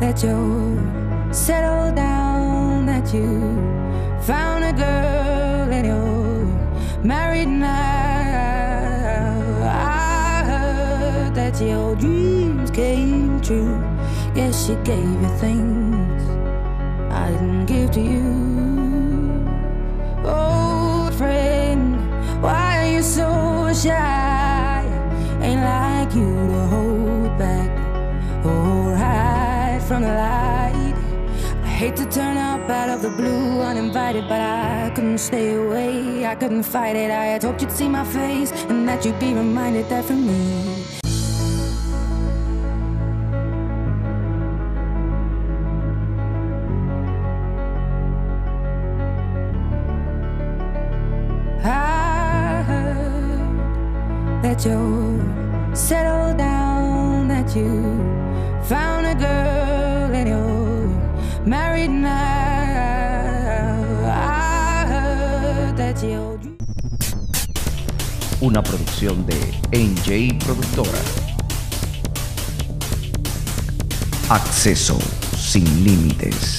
that you're settled down, that you found a girl and you're married now. I heard that your dreams came true. Guess she gave you things I didn't give to you. Old friend, why are you so shy? Ain't like you to hold back or hide from the light. I hate to turn up out of the blue uninvited, but I couldn't stay away, I couldn't fight it. I had hoped you'd see my face and that you'd be reminded that for me I heard that you're settled down, that you found a girl and you're married now. I heard that you're... Una producción de NJ Productora. Acceso sin límites.